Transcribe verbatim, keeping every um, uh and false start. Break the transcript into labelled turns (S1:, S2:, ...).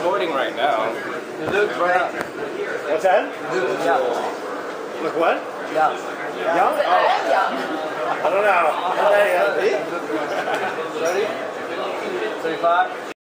S1: recording right now.
S2: You look right.
S3: What's that?
S2: You look young.
S3: Look what?
S2: Young.
S3: Young? Oh. I don't know. How that young?
S2: Ready? thirty-five?